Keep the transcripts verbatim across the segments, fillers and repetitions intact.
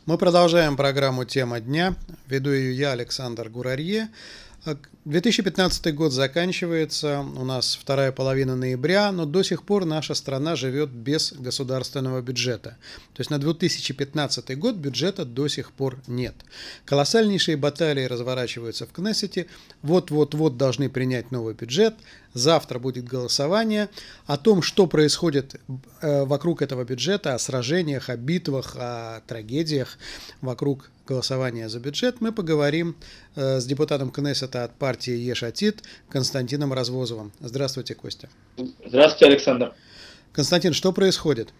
Мы продолжаем программу «Тема дня». Веду ее я, Александр Гурарье. две тысячи пятнадцатый год заканчивается, у нас вторая половина ноября, но до сих пор наша страна живет без государственного бюджета. То есть на две тысячи пятнадцатый год бюджета до сих пор нет. Колоссальнейшие баталии разворачиваются в Кнессете. Вот-вот-вот должны принять новый бюджет. Завтра будет голосование. О том, что происходит вокруг этого бюджета, о сражениях, о битвах, о трагедиях вокруг голосования за бюджет, мы поговорим с депутатом Кнессета от партии Еш Атид Константином Развозовым. Здравствуйте, Костя. Здравствуйте, Александр. Константин, что происходит?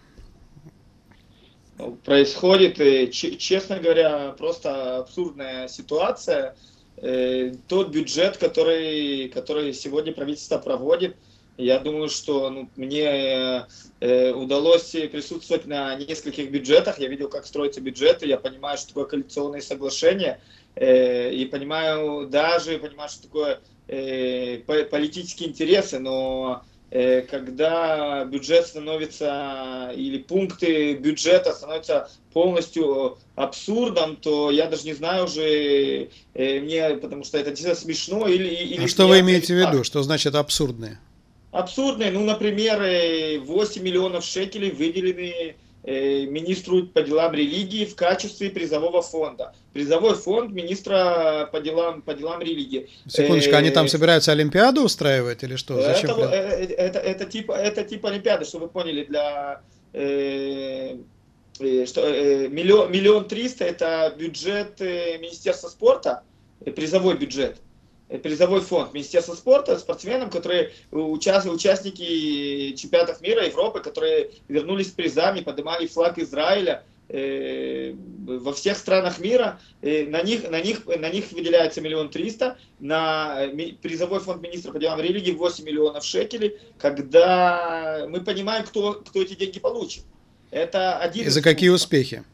Происходит, честно говоря, просто абсурдная ситуация. Тот бюджет, который, который сегодня правительство проводит, я думаю, что ну, мне э, удалось присутствовать на нескольких бюджетах. Я видел, как строятся бюджеты. Я понимаю, что такое коалиционные соглашения. Э, и понимаю даже, понимаю, что такое э, политические интересы. Но э, когда бюджет становится, или пункты бюджета становятся полностью абсурдом, то я даже не знаю уже, э, мне, потому что это действительно смешно. Или, или а что вы имеете в виду? Что значит абсурдные? Абсурдные, ну, например, восемь миллионов шекелей выделены министру по делам религии в качестве призового фонда. Призовой фонд министра по делам, по делам религии. Секундочку, они там собираются Олимпиаду устраивать или что? Зачем? Это, это, это, это, типа, это типа Олимпиады, чтобы вы поняли, для... Э, что, э, миллион, миллион триста это бюджет Министерства спорта, призовой бюджет. Призовой фонд Министерства спорта спортсменам, которые участвовали, участники чемпионатов мира, Европы, которые вернулись с призами, поднимали флаг Израиля э, во всех странах мира. Э, на, них, на, них, на них выделяется миллион триста, на призовой фонд министра по делам религии восемь миллионов шекелей, когда мы понимаем, кто, кто эти деньги получит. Это один И за какие успехи?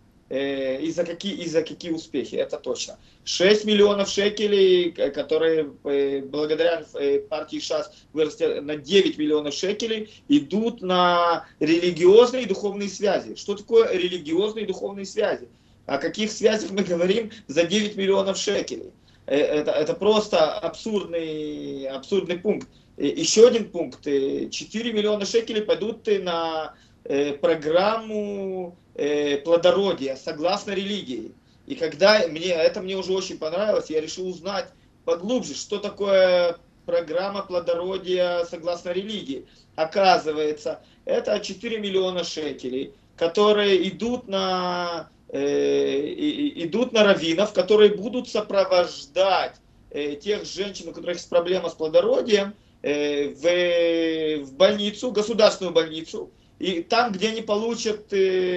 И за какие, и за какие успехи, это точно. шесть миллионов шекелей, которые благодаря партии ШАС выросли на девять миллионов шекелей, идут на религиозные и духовные связи. Что такое религиозные и духовные связи? О каких связях мы говорим за девять миллионов шекелей? Это, это просто абсурдный, абсурдный пункт. Еще один пункт. четыре миллиона шекелей пойдут на программу плодородия согласно религии. И когда мне это мне уже очень понравилось, я решил узнать поглубже, что такое программа плодородия согласно религии. Оказывается, это четыре миллиона шекелей, которые идут на э, идут на раввинов, которые будут сопровождать э, тех женщин, у которых есть проблема с плодородием, э, в, в больницу, государственную больницу. И там, где они получат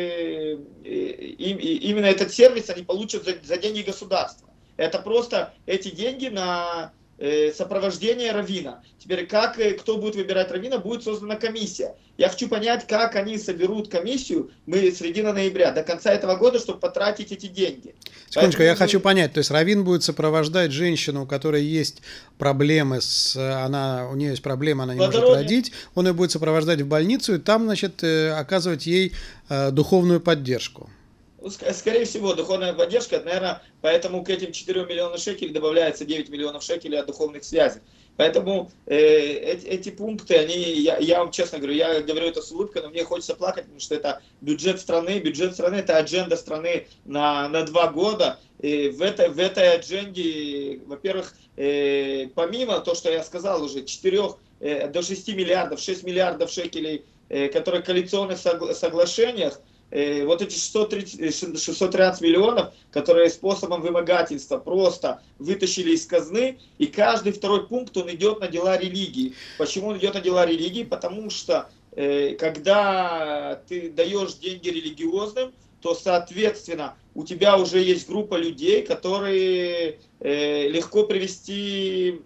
э, э, именно этот сервис, они получат за, за деньги государства. Это просто эти деньги на э, сопровождение раввина. Теперь, как, кто будет выбирать раввина, будет создана комиссия. Я хочу понять, как они соберут комиссию, мы с середины ноября, до конца этого года, чтобы потратить эти деньги. Секундочку, Поэтому... я хочу понять, то есть раввин будет сопровождать женщину, у которой есть проблемы, с, она, у нее есть проблема, она не может родить, он ее будет сопровождать в больницу и там, значит, оказывать ей э, духовную поддержку. Скорее всего, духовная поддержка, это, наверное, поэтому к этим четырем миллионам шекелей добавляется девять миллионов шекелей от духовных связей. Поэтому э, эти, эти пункты, они, я, я вам честно говорю, я говорю это с улыбкой, но мне хочется плакать, потому что это бюджет страны, бюджет страны, это адженда страны на, на два года. И в, этой, в этой адженде, во-первых, э, помимо того, что я сказал уже, четырех э, до шести миллиардов, шесть миллиардов шекелей, э, которые в коалиционных согла- соглашениях, вот эти шестьсот тринадцать миллионов, которые способом вымогательства просто вытащили из казны, и каждый второй пункт, он идет на дела религии. Почему он идет на дела религии? Потому что э, когда ты даешь деньги религиозным, то, соответственно, у тебя уже есть группа людей, которые э, легко привести...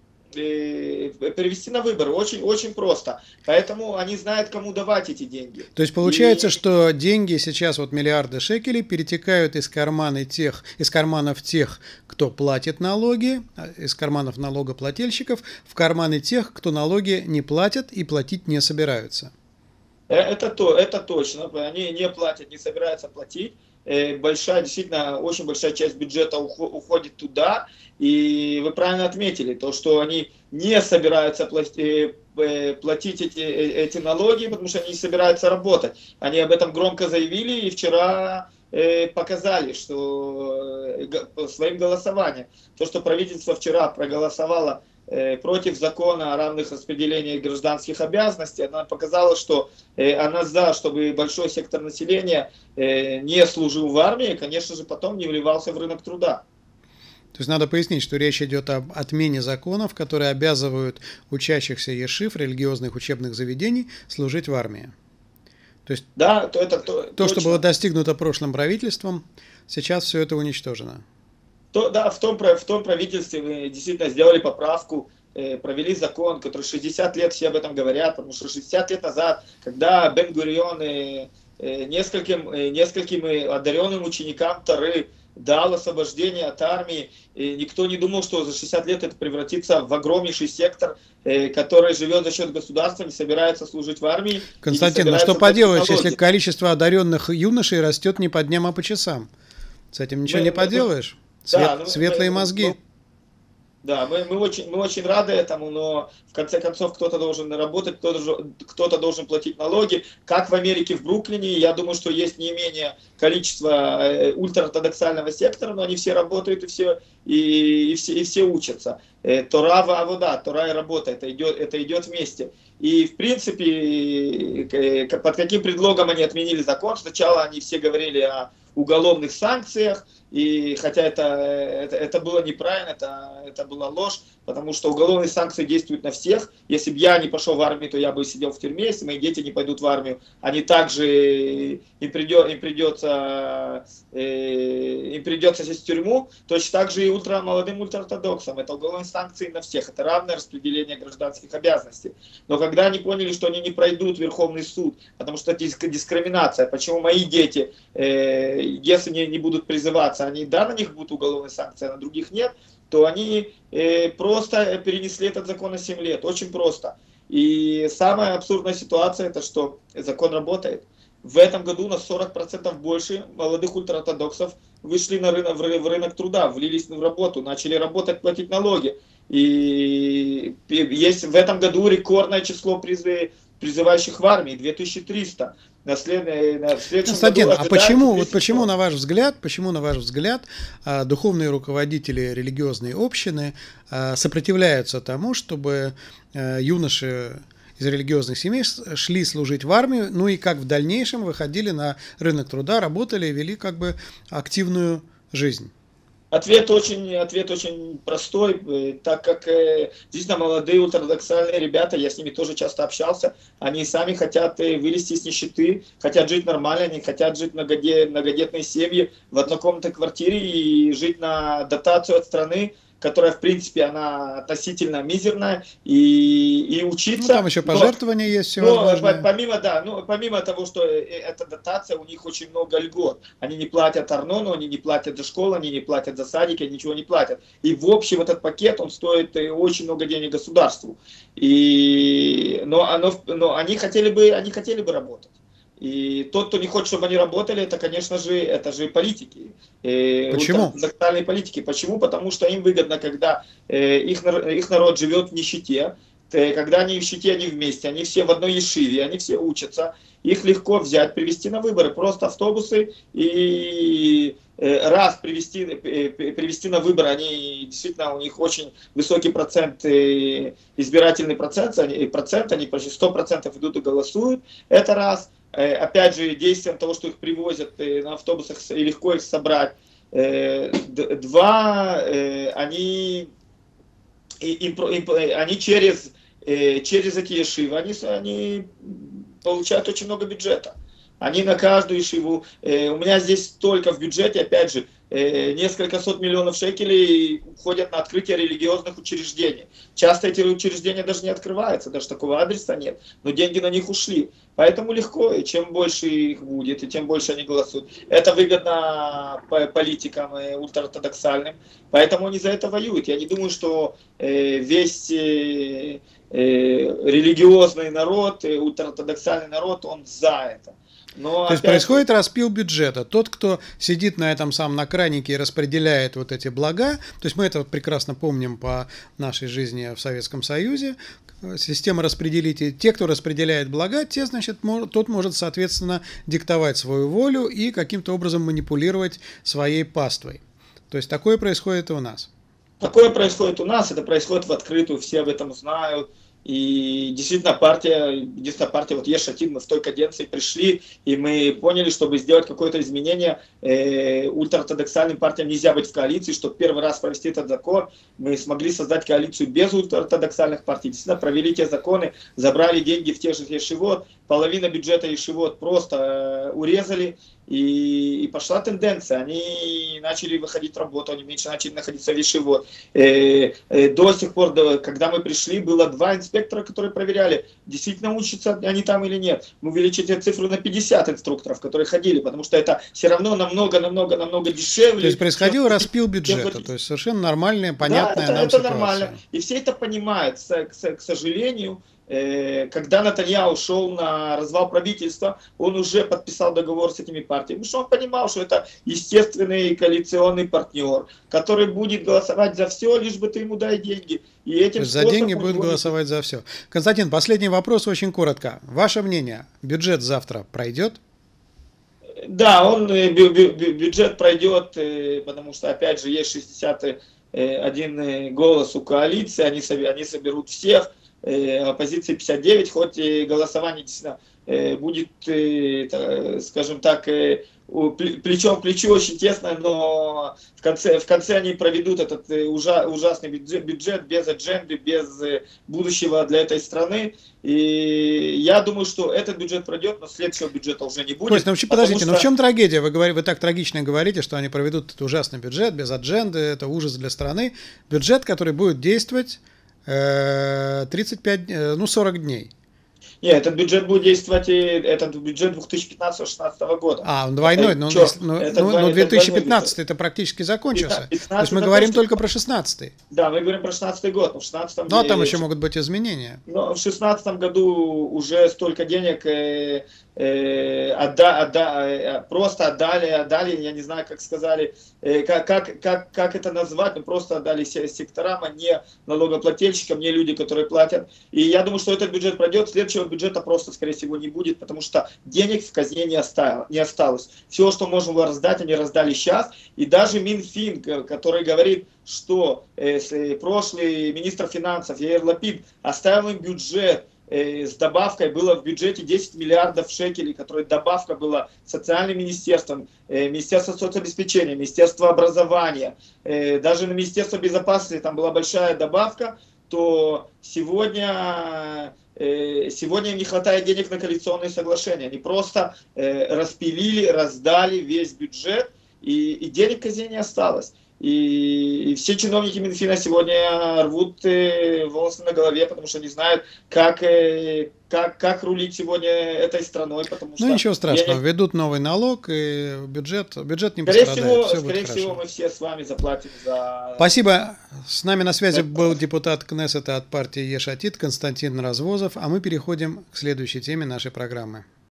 перевести на выборы. Очень, очень просто. Поэтому они знают, кому давать эти деньги. То есть получается, и... что деньги сейчас, вот миллиарды шекелей, перетекают из кармана тех, из карманов тех, кто платит налоги, из карманов налогоплательщиков, в карманы тех, кто налоги не платят и платить не собираются. Это, то, это точно. Они не платят, не собираются платить. большая, действительно, очень большая часть бюджета уходит туда. И вы правильно отметили, то, что они не собираются платить, платить эти, эти налоги, потому что они не собираются работать. Они об этом громко заявили и вчера показали, что своим голосованием, то, что правительство вчера проголосовало против закона о равных распределениях гражданских обязанностей, она показала, что она за, чтобы большой сектор населения не служил в армии, конечно же, потом не вливался в рынок труда. То есть надо пояснить, что речь идет об отмене законов, которые обязывают учащихся ешив, религиозных учебных заведений, служить в армии. То есть да, то, это, то, то что было достигнуто прошлым правительством, сейчас все это уничтожено. То, да, в том, в том правительстве мы действительно сделали поправку, э, провели закон, который шестьдесят лет все об этом говорят, потому что шестьдесят лет назад, когда Бен-Гурион э, э, нескольким, э, нескольким одаренным ученикам Торы дал освобождение от армии, и никто не думал, что за шестьдесят лет это превратится в огромнейший сектор, э, который живет за счет государства, не собирается служить в армии. Константин, ну что поделаешь, если количество одаренных юношей растет не по дням, а по часам? С этим ничего мы, не поделаешь. Свет, да, ну, светлые мы, мозги. Ну, да, мы, мы, очень, мы очень рады этому, но в конце концов кто-то должен работать, кто-то, кто-то должен платить налоги. Как в Америке, в Бруклине, я думаю, что есть не менее количество ультраортодоксального сектора, но они все работают и все, и, и все, и все учатся. Тора ваавода, Тора и работа, это идет, это идет вместе. И в принципе, под каким предлогом они отменили закон? Сначала они все говорили о уголовных санкциях, и хотя это, это, это было неправильно, это, это была ложь, потому что уголовные санкции действуют на всех. Если бы я не пошел в армию, то я бы сидел в тюрьме. Если мои дети не пойдут в армию, они также, им, придет, им, придется, э, им придется сесть в тюрьму. Точно так же и ультра, молодым ультраортодоксам. Это уголовные санкции на всех, это равное распределение гражданских обязанностей. Но когда они поняли, что они не пройдут в Верховный суд, потому что это дискриминация, почему мои дети, э, если не, не будут призываться, они, да, на них будут уголовные санкции, а на других нет, то они э, просто перенесли этот закон на семь лет. Очень просто. И самая абсурдная ситуация, это что закон работает. В этом году на сорок процентов больше молодых ультраортодоксов вышли на рынок, в рынок труда, влились в работу, начали работать, платить налоги. И есть в этом году рекордное число призыв, призывающих в армии, две тысячи триста. На след... на Константин, а почему, вот почему, на ваш взгляд, почему, на ваш взгляд, духовные руководители религиозной общины сопротивляются тому, чтобы юноши из религиозных семей шли служить в армию, ну и как в дальнейшем выходили на рынок труда, работали и вели как бы активную жизнь? Ответ очень, ответ очень простой, так как э, действительно молодые ультраортодоксальные ребята, я с ними тоже часто общался, они сами хотят вылезти из нищеты, хотят жить нормально, они хотят жить в многодет, многодетной семье в однокомнатной квартире и жить на дотацию от страны, которая, в принципе, она относительно мизерная, и, и учиться. Ну, там еще пожертвования но, есть всевозможные. Но, помимо, да, ну, помимо того, что эта дотация, у них очень много льгот. Они не платят арнону, они не платят за школу, они не платят за садики, они ничего не платят. И в общем этот пакет, он стоит очень много денег государству. И, но, оно, но они, хотели бы, они хотели бы работать. И тот, кто не хочет, чтобы они работали, это, конечно же, это же политики. Почему? Ультраортодоксальные политики. Почему? Потому что им выгодно, когда их, их народ живет в нищете, когда они в нищете, они вместе, они все в одной ешиве, они все учатся, их легко взять, привести на выборы, просто автобусы и раз привести, привести на выборы, они действительно, у них очень высокий процент, избирательный процент, они, процент, они почти сто процентов идут и голосуют, это раз. Опять же, действием того, что их привозят на автобусах и легко их собрать. Два, они, им, им, они через, через эти ешивы, они, они получают очень много бюджета. Они на каждую ешиву, у меня здесь только в бюджете, опять же, несколько сот миллионов шекелей уходят на открытие религиозных учреждений. Часто эти учреждения даже не открываются, даже такого адреса нет, но деньги на них ушли. Поэтому легко, и чем больше их будет, и тем больше они голосуют. Это выгодно политикам ультраортодоксальным, поэтому они за это воюют. Я не думаю, что весь религиозный народ, ультраортодоксальный народ, он за это. Но То есть опять происходит распил бюджета. Тот, кто сидит на этом самом на кранике и распределяет вот эти блага, то есть мы это вот прекрасно помним по нашей жизни в Советском Союзе, система распределителей. Те, кто распределяет блага, те, значит, мож, тот может, соответственно, диктовать свою волю и каким-то образом манипулировать своей паствой. То есть такое происходит и у нас. Такое происходит у нас, это происходит в открытую, все об этом знают. И действительно партия, единственная партия, вот Еш Атид, мы в той каденции пришли, и мы поняли, чтобы сделать какое-то изменение, э, ультраортодоксальным партиям нельзя быть в коалиции, чтобы первый раз провести этот закон, мы смогли создать коалицию без ультраортодоксальных партий, действительно провели те законы, забрали деньги в тех же ешивот, половина бюджета ешивот просто э, урезали, и, и пошла тенденция, они начали выходить в работу, они меньше начали находиться в ешивот. Э, э, до сих пор, до, когда мы пришли, было два инспектора, которые проверяли, действительно учатся они там или нет. Мы увеличили цифру на пятьдесят инструкторов, которые ходили, потому что это все равно намного-намного-намного дешевле. То есть происходил чем, распил бюджета, чем... то есть совершенно нормальная, понятная да, это, нам это ситуация. нормально. И все это понимают, к, к сожалению. Когда Нетаньяху ушел на развал правительства, он уже подписал договор с этими партиями, потому что он понимал, что это естественный коалиционный партнер, который будет голосовать за все, лишь бы ты ему дай деньги. И этим за деньги будет голосовать за все. Константин, последний вопрос очень коротко. Ваше мнение, бюджет завтра пройдет? Да, он бюджет пройдет, потому что, опять же, есть шестьдесят один голос у коалиции, они, они соберут всех. Оппозиции пятьдесят девять, хоть и голосование действительно будет, скажем так, плечом к плечу очень тесно, но в конце, в конце они проведут этот ужасный бюджет, бюджет без адженды, без будущего для этой страны. И я думаю, что этот бюджет пройдет, но следующего бюджета уже не будет. Кость, ну подождите, что... но в чем трагедия? Вы, говорите, вы так трагично говорите, что они проведут этот ужасный бюджет без адженды, это ужас для страны. Бюджет, который будет действовать тридцать пять, ну сорок дней. Нет, этот бюджет будет действовать, этот бюджет две тысячи пятнадцатого — две тысячи шестнадцатого года. А, он двойной, но, но, но, но две тысячи пятнадцатый это практически закончился. То есть мы говорим только про шестнадцатый. Да, мы говорим про шестнадцатый год. Но в шестнадцатом ну, а там еще могут быть изменения. Но в шестнадцатом году уже столько денег э, э, отда, отда, просто отдали, отдали, я не знаю, как сказали, э, как, как, как, как это назвать, но просто отдали секторам, а не налогоплательщикам, не люди, которые платят. И я думаю, что этот бюджет пройдет, следующего бюджета просто, скорее всего, не будет, потому что денег в казне не осталось. Не осталось. Все, что можно было раздать, они раздали сейчас. И даже Минфин, который говорит, что э, прошлый министр финансов Яир Лапид оставил им бюджет э, с добавкой, было в бюджете десять миллиардов шекелей, которая добавка была социальным министерством, э, Министерство соцобеспечения, Министерство образования, э, даже на Министерство безопасности там была большая добавка, то сегодня... Сегодня им не хватает денег на коалиционные соглашения. Они просто э, распилили, раздали весь бюджет, и, и денег в казне не осталось. И, и все чиновники Минфина сегодня рвут э, волосы на голове, потому что не знают, как, э, как, как рулить сегодня этой страной. Потому что ну ничего страшного, денег... введут новый налог, и бюджет, бюджет не скорее пострадает. Всего, все скорее будет всего, хорошо. Мы все с вами заплатим за... Спасибо. С нами на связи был депутат Кнессета от партии Еш Атид Константин Развозов, а мы переходим к следующей теме нашей программы.